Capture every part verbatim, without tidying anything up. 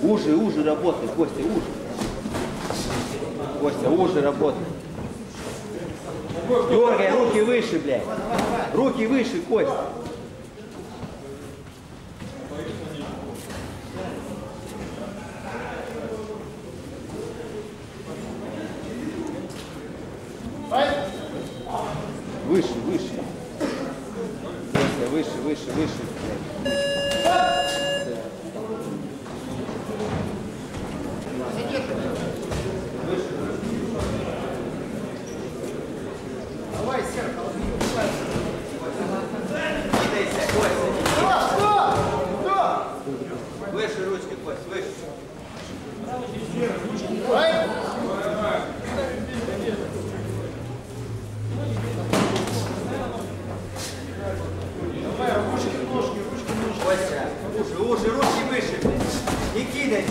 Уже, уже работай, Костя, уже. Костя, уже работай. Дергай, руки выше, блядь. Руки выше, Костя. Выше, выше. Костя, выше, выше, выше. Давай, зеркало. Выше ручки, Кость, выше. Костя, уши, уши, руки выше, блядь. Не кидайся.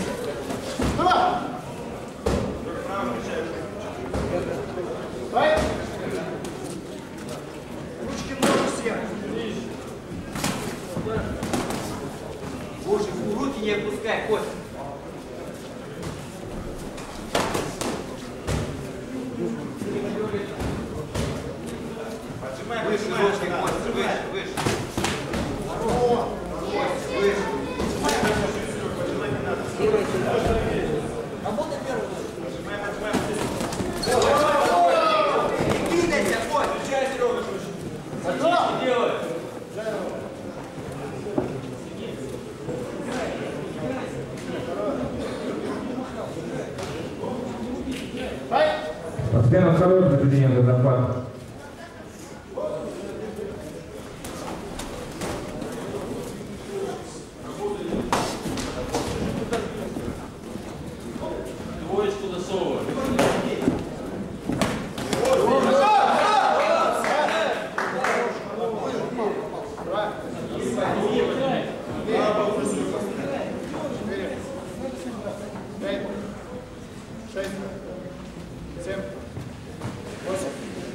Давай. Ручки ножи всем. Уши, руки не опускай, Костя. Выше ручки, Костя, выше, выше. Костя, выше. Работай первый. Не кидайся, Костя. Включай, Серега, слушай. Что делаешь? Постоянно второй президент за захват. Двоечку засовывай. Шесть, семь, восемь.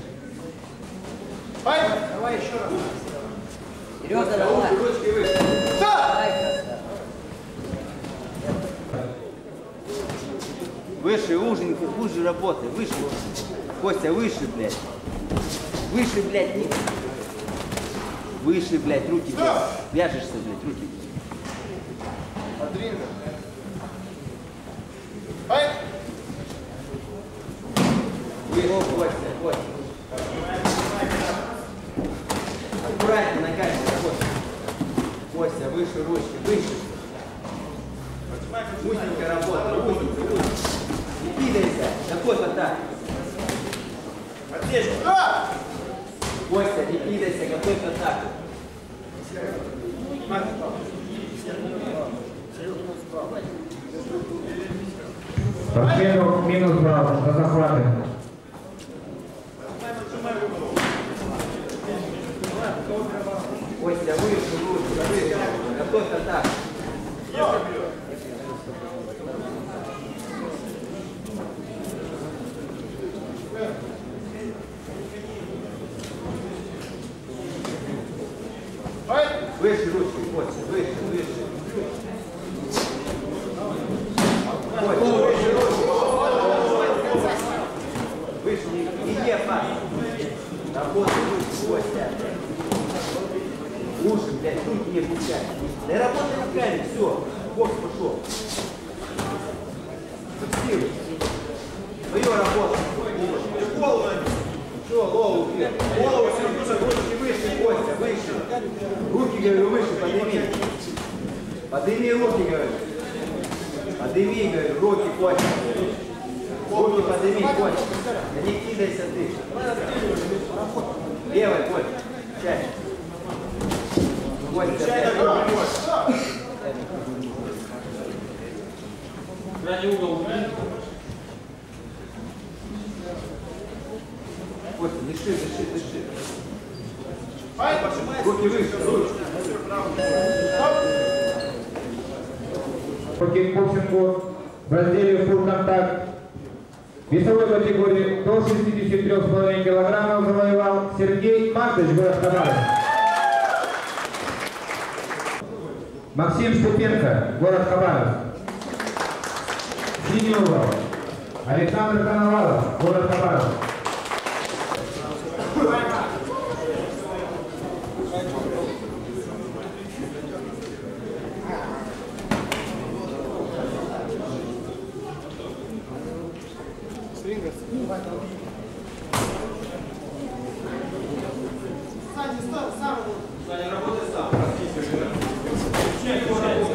Давай еще раз. Серега, давай. Ручки выше. Давай, красавчик. Выше, уженько, уже работай, выше. Костя, выше, блядь. Выше, блядь, не... Выше, блядь, руки, блядь. Вяжешься, блядь, руки. Подвинь. Ай! Выше, Костя, Костя. Аккуратнее ногами работай. Костя, выше ручки, выше. Узенько работай, узенько, узенько. Не кидайся, какой вот так. Костя, не кидайся, какой-то так. Спортсменов минус балл за захваты. Костя, выше, выше, выше. Какой-то так. Выше ручки, Костя, выше, выше. Костя, выше ручки. Выше, не, не опасно. Работай выше, Костя. Уши, блядь, руки не пускай. Да работай руками, все. Бокс пошел. Фиксируй. Твою работу. Голову. Все, голову вверх. Голову все, ручки выше, Костя, выше. Руки, говорю, выше, подними. Подними руки, говорю. Подними, говорю, руки, Костя. Руки подними, Костя. Да не кидайся ты. Левой, Костя. Чай. Костя, Крайний угол убери. Костя, дыши, дыши, дыши. Руки выше, руки. По кикбоксингу в разделе full контакт весовой категории до шестидесяти трёх с половиной килограммов завоевал Сергей Мартыч, город Хабаровск. Максим Ступенко, город Хабаровск. Синий угол. Александр Коновалов, город Хабаровск. Саня, работай сам. Начинай его работать.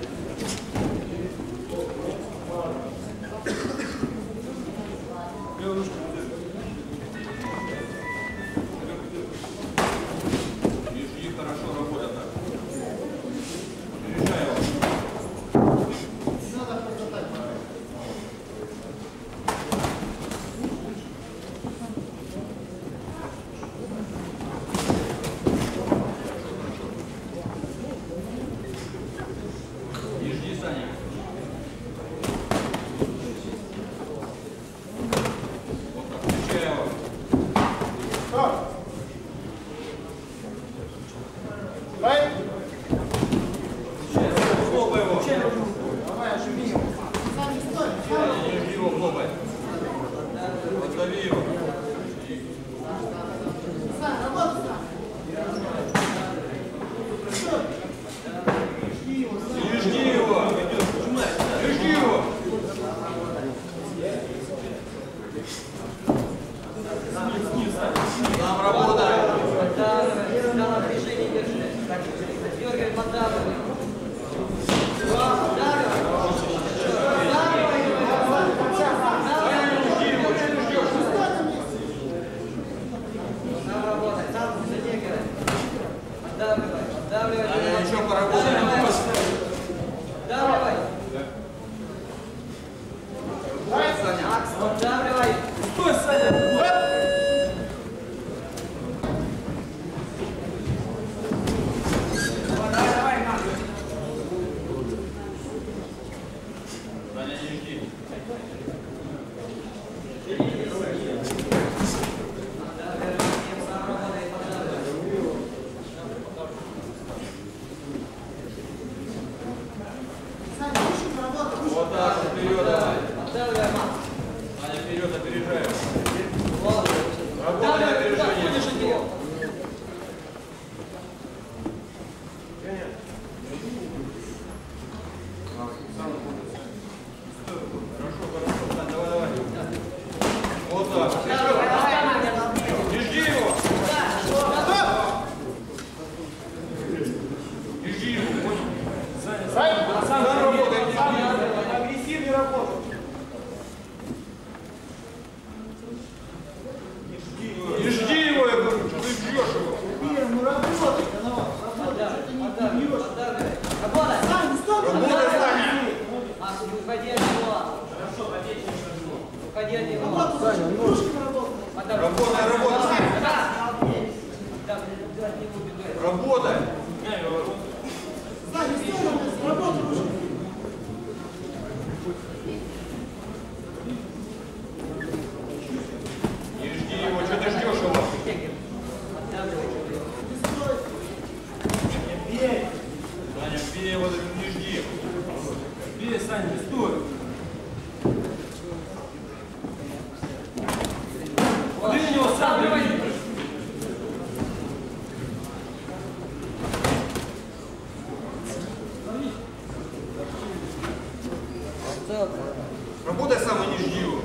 Работай сам и не жди его.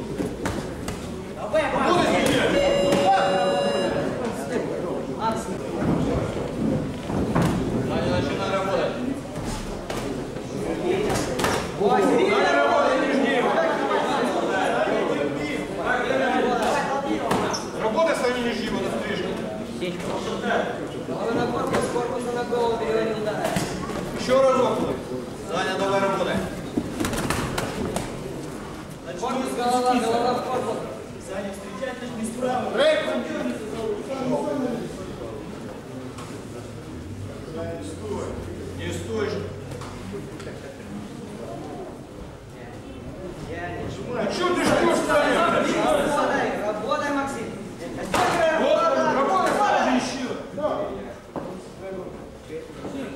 Саня, начинай работать. Саня, работай, не жди его. Работай сам и не жди его на стрижке. Головы на корпус, корпуса на голову, переводил удар. Еще разок. Саня, давай работай. Корпус, голова, голова в корпус. Саня, встречать начни справа. Не стой же. Ну что ты ждешь, Саня? Работай, работай, Максим. Вот, работай, Саня, еще.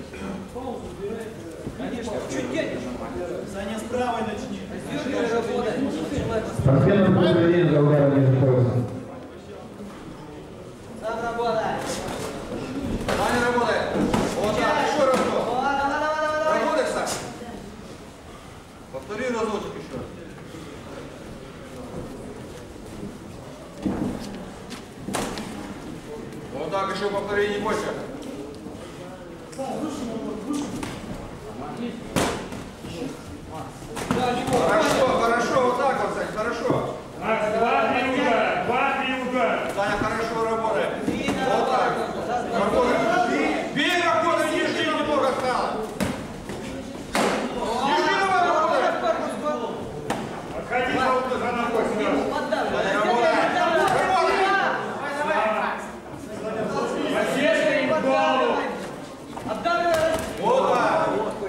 Конечно, чуть детишь. Саня, с правой начни. Дергай, работай. Спортсмену предупреждение за ударом ниже пояса. Сам работай. Саня работает. Вот так, еще разок. Давай, давай, давай, давай. Работай, Сань. Повтори разочек еще. Вот так, еще повтори, не бойся. Хорошо, хорошо, вот так вот, Сань, хорошо. Два-три удара, два-три удара. Саня хорошо работает. Вот так. Работай. Бей, работай, не жди, немного стало. Не жди, давай, работай. Отходи за за ногой сразу. Саня работает. Работай. Подсечка им в голову. Вот так.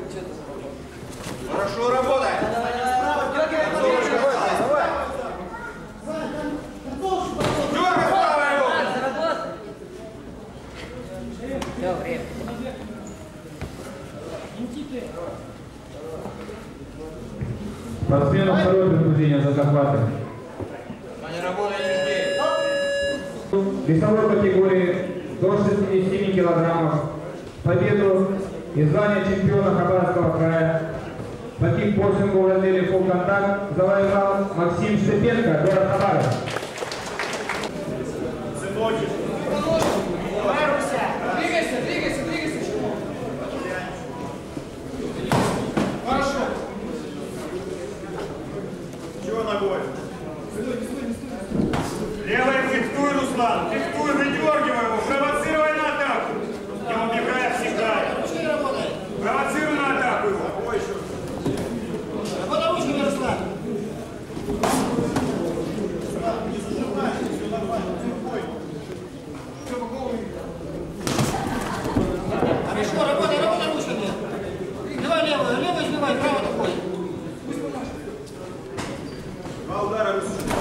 Хорошо работай. Солнышко, давай. Дергай правой рукой. Все, время. Спортсмену второе предупреждение за захваты. Саня, работай, не жди. Весовой категории до шестидесяти семи килограммов победу и звание чемпиона Хабаровского края по кикбоксингу в разделе «Фулл контакт» завоевал Максим Штепенко, город Хабаров. Двигайся, двигайся, двигайся. Хорошо. Чего ногой? Левой фехтуй, Руслан. Фехтуй, выдергивай его. Провоцируй на атаку. Его бегая всегда. Провоцируй на атаку его. Работай ручками, Руслан. Хорошо, работай, работай ручками. Давай левую, левую сбивай, правой рукой. Два удара.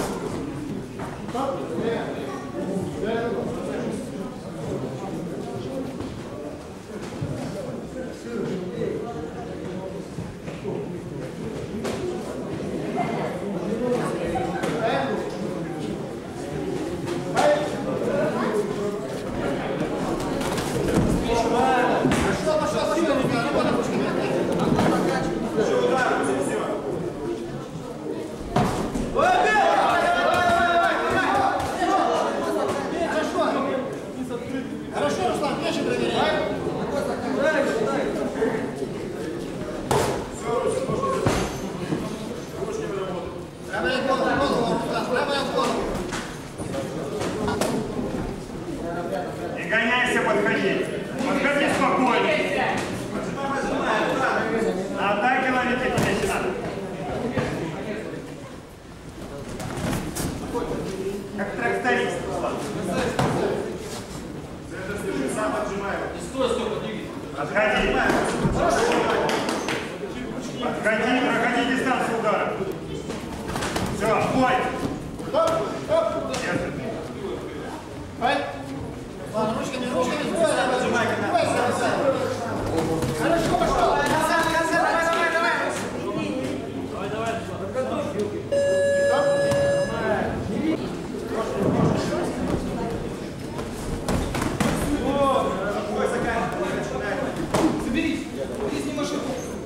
Пошел, пошел, пошел, работай ручками. Хорошо, Руслан, плечи проверяй. Правая голову, Руслан, правая голову. Не гоняйся, подходи. Подходи спокойно. На атаке ловите, если надо. Как тракторист, Руслан. Стой, стой, подвигай. Отходи. Отходи, проходи дистанцию удара. Все, бой. Держи. Ладно, ручками, ручками, сбивай, сбивай, сбивай, сбивай. Хорошо, пошел. Назад, назад, давай, давай, давай. Давай, давай. Заберись, заберись, не машину.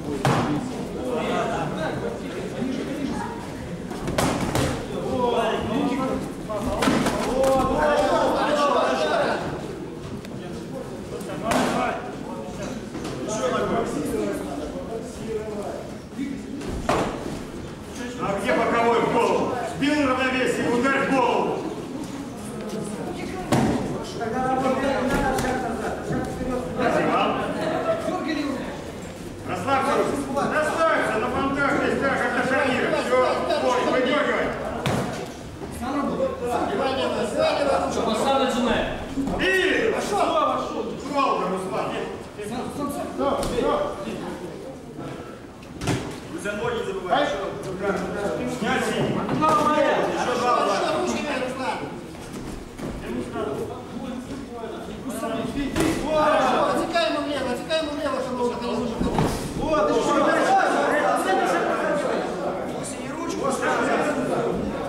А где боковой в голову? Сбил равновесие, ударь в голову. Спасибо. Расслабься. Расслабься, на фронтах есть так, как на шарнире. Все, бой, выдергивай. Сбивай левую, сбивай левую ручку. Пацан начинай. И Пошел. Долго, Руслан. За ноги не забывай. Снять синий. Хорошо, хорошо, ручками, Руслан. Хорошо, отсекай ему влево, отсекай ему влево, чтобы он не выходил. Вот, еще.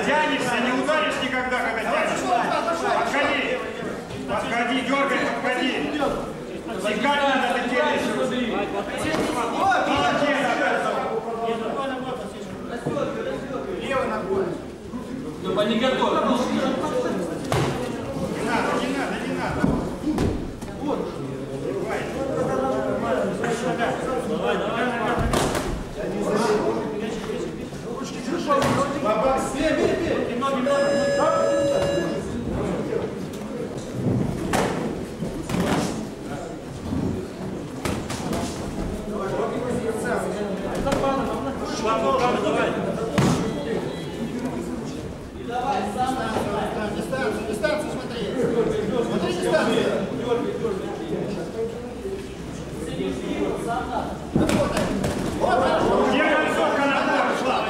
тянешься, не ударишь никогда, когда тянешься. Подходи. Подходи, дергай, подходи. Секать надо, ты тянешь. Молодец, Левой ногой. Степа, не готов. не надо, не надо, не надо. Давай, давай, давай. Бабак, бей, бей, бей. Ноги, ноги. Давай. Дистанцию, дистанцию смотри. Смотри дистанцию. Вот, хорошо. Где концовка на пол шла?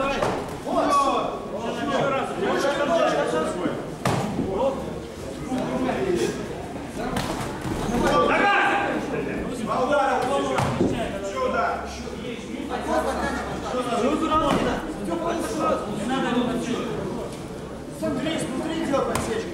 Смотри, смотри, делай подсечку.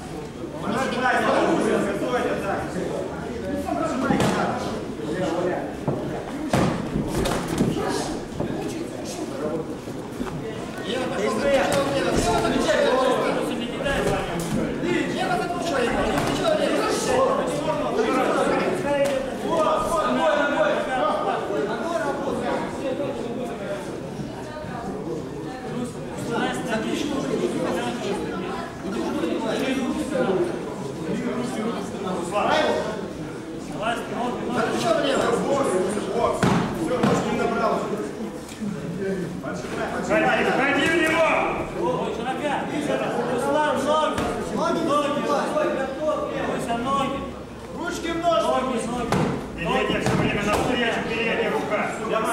Ходи, ходи в него! Ручки в ножки. Передняя все время навстречу, передняя рука.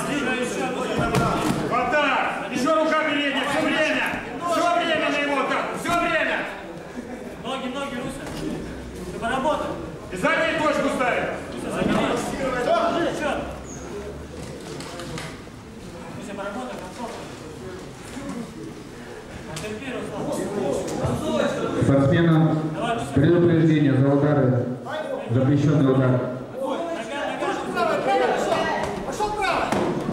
Хватай! Еще рука передняя, все время! Все время на его атаку, все время! Ноги, ноги, Руся. Ты поработай. И заднюю точку ставит. Счет. Руся, поработай, концовка. Потерпи, Руслан. Спортсменам предупреждение за удары, запрещенный удар. Пошел право.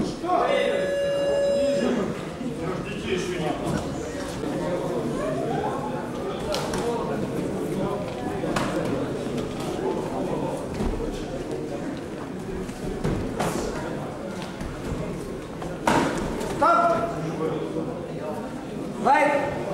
Лайк!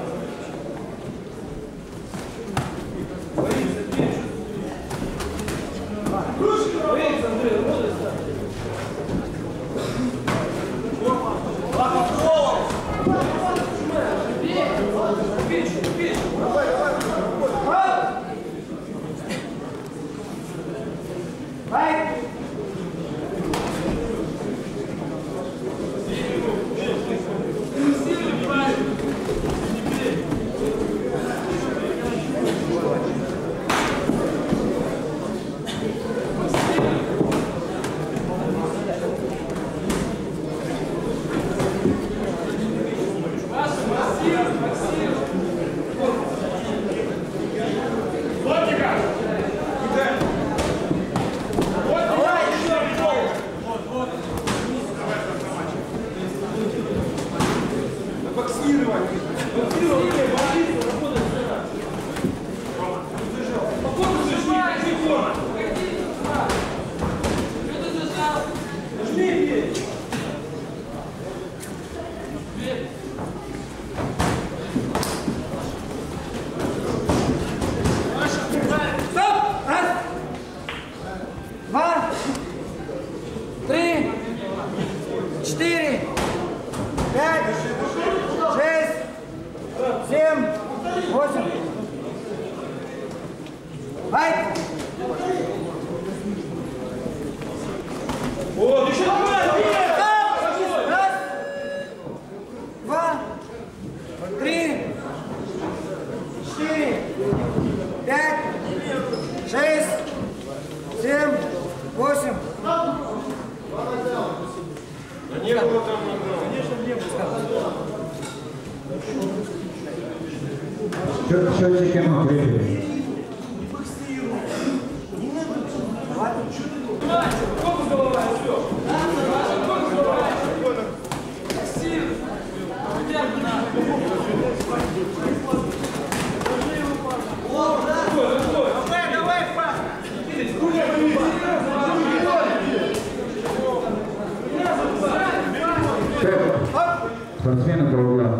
Четыре, пять, шесть, семь, восемь. Лайк! Вот, еще Раз, два, три, четыре, пять, шесть, семь, восемь. не было там, конечно, не было. Счет, счетчики мы выиграли. Спортсмены по углам.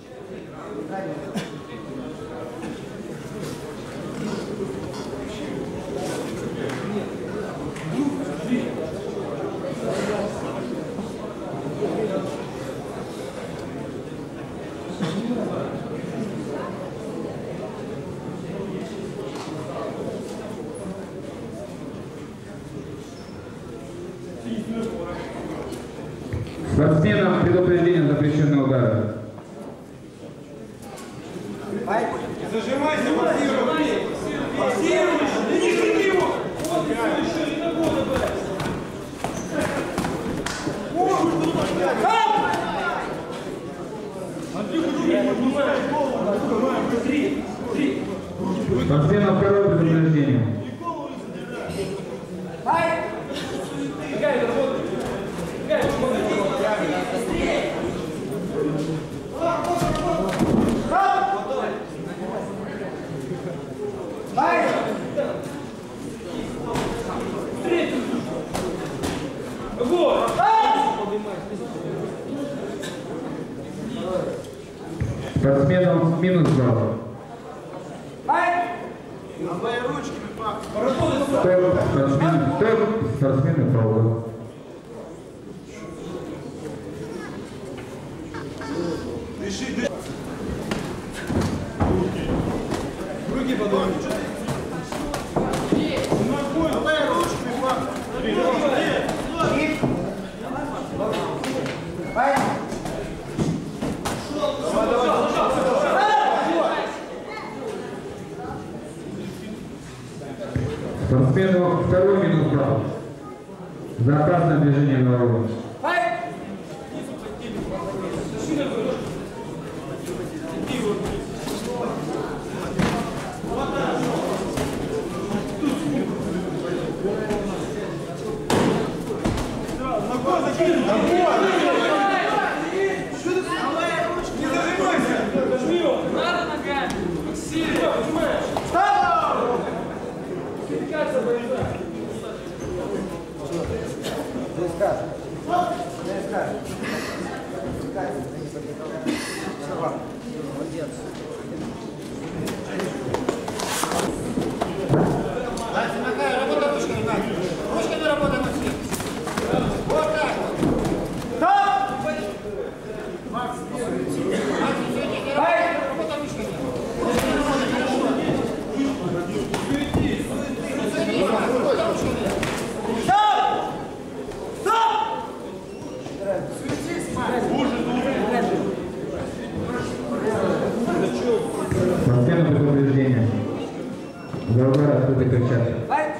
Спортсменам предупреждение запрещенного удара. Зажимайся, форсируй. Форсируй. Да не шути его. Спортсменам второе предупреждение. Спортсменам минус два. Стоп, спортсмены, стоп, спортсмены фаул. Дыши, дыши. Руки подумай. Давай ручками, пап. Спортсмену второй минус два. За опасное движение головы. Спортсмену предупреждение. За удар открытой перчатки.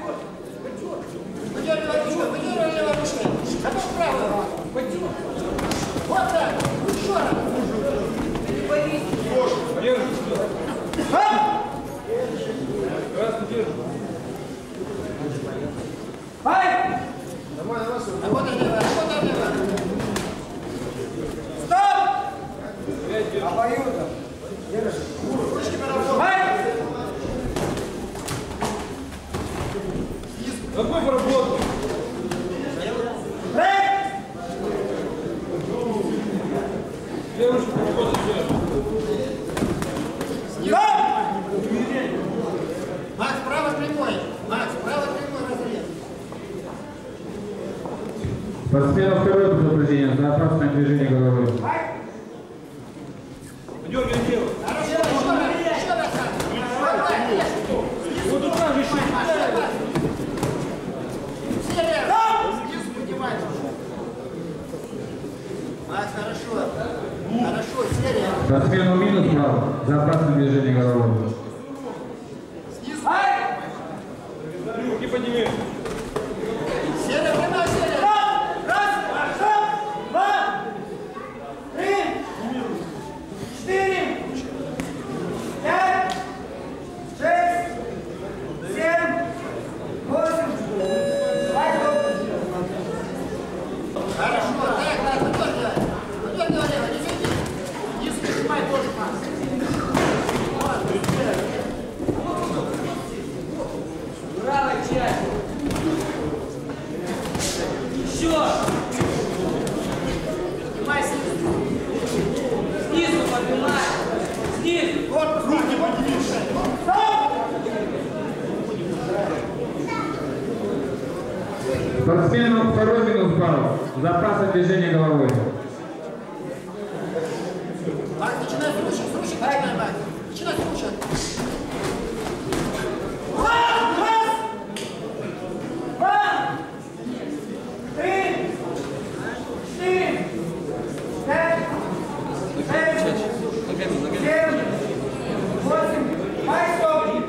Какой поработал? Девушка, поработал. Макс, право прямой. Макс, право прямой разрез. Спортсмену второе предупреждение за опасное движение головы. Дергай дело. Хорошо, еще раз, еще раз. Вот тут же еще. Серия. Снизу поднимайте. Макс, хорошо. Хорошо, серия. Спортсмену минус два за опасное движение головы. Снизу. Руки подними. Серия, прямая серия. Раз, два, три, четыре, пять. Спортсмену второй минус балл. Запаса движения головой. Так, начинай с ручек, с ручек начинай, Мать. Начинай с ручек. Раз, раз, два, три, четыре, пять, шесть, семь, восемь. Май, стоп.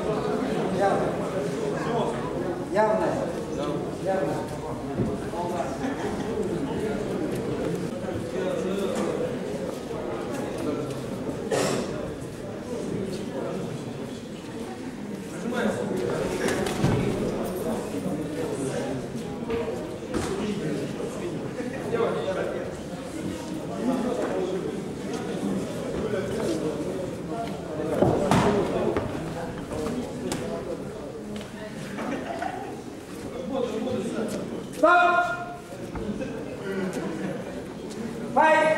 Явно. Явно. Стоп! Файт!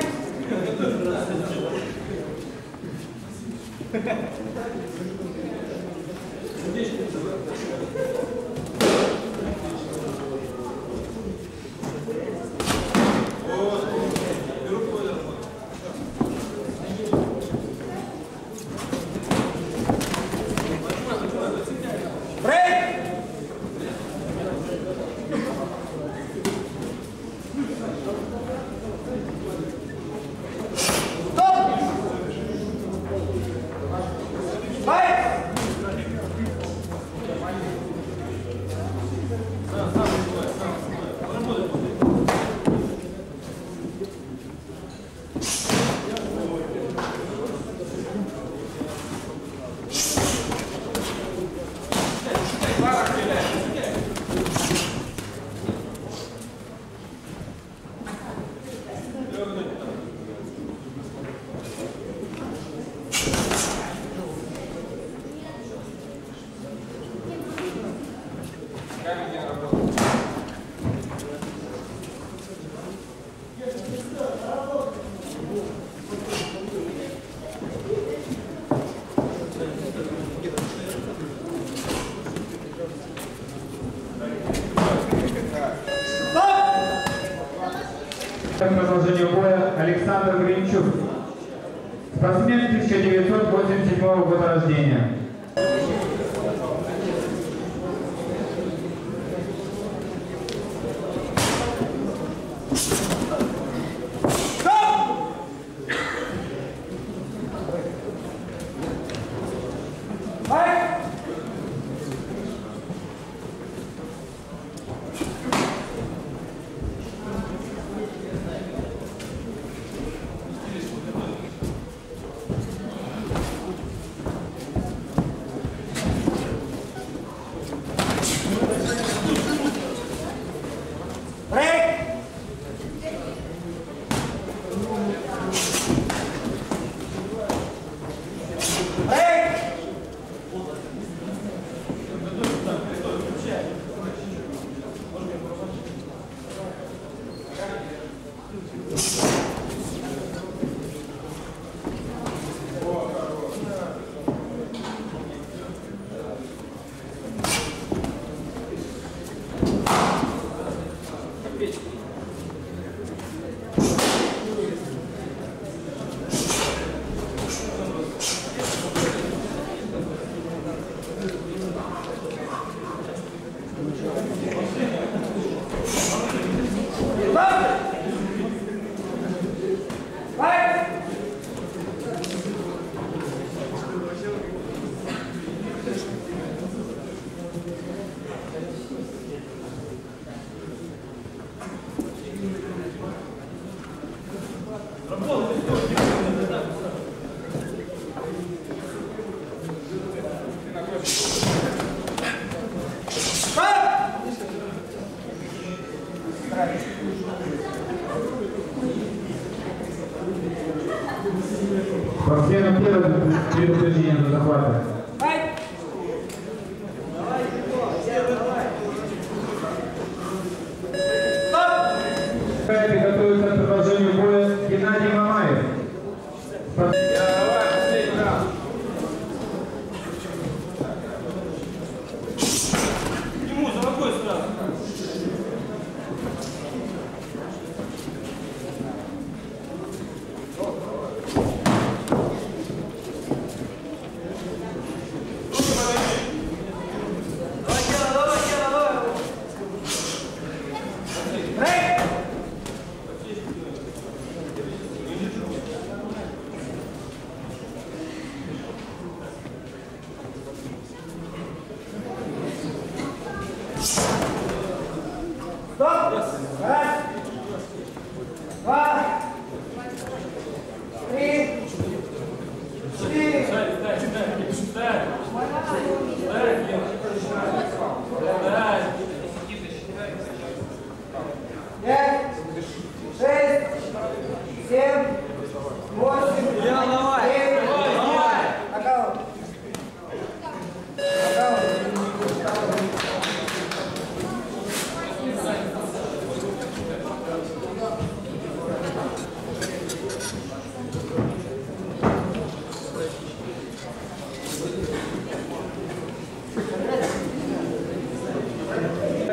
К продолжению боя Александр Гринчук. Спортсмен тысяча девятьсот восемьдесят седьмого года рождения. Спортсменам первым предупреждением за захвата. Готовится к продолжению боя Геннадий Мамаев. Ему за какой страх?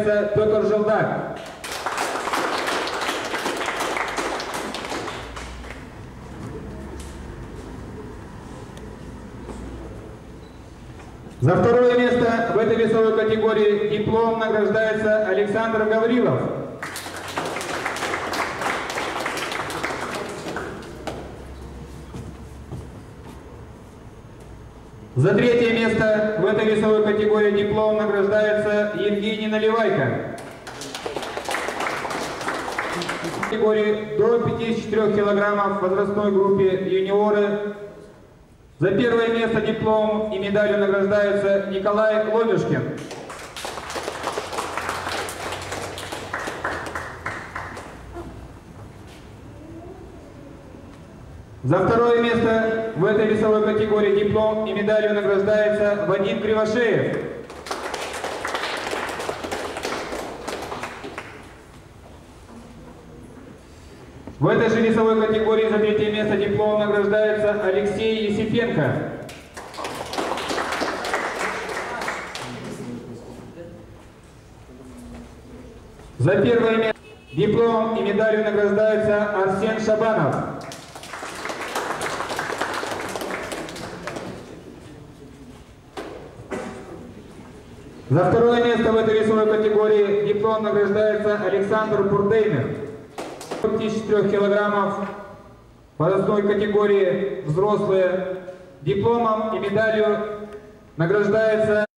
награждается Петр Желдак. За второе место в этой весовой категории диплом награждается Александр Гаврилов. За третье место в этой весовой категории диплом награждается Евгений Наливайко. В категории до пятидесяти четырёх килограммов в возрастной группе юниоры за первое место диплом и медалью награждается Николай Лодюшкин. За второе место в этой весовой категории диплом и медалью награждается Вадим Кривошеев. В этой же весовой категории за третье место диплом награждается Алексей Есипенко. За первое место диплом и медалью награждается Арсен Шабанов. За второе место в этой весовой категории диплом награждается Александр Бурдеймер. пятидесяти четырёх килограммов в возрастной категории взрослые дипломом и медалью награждается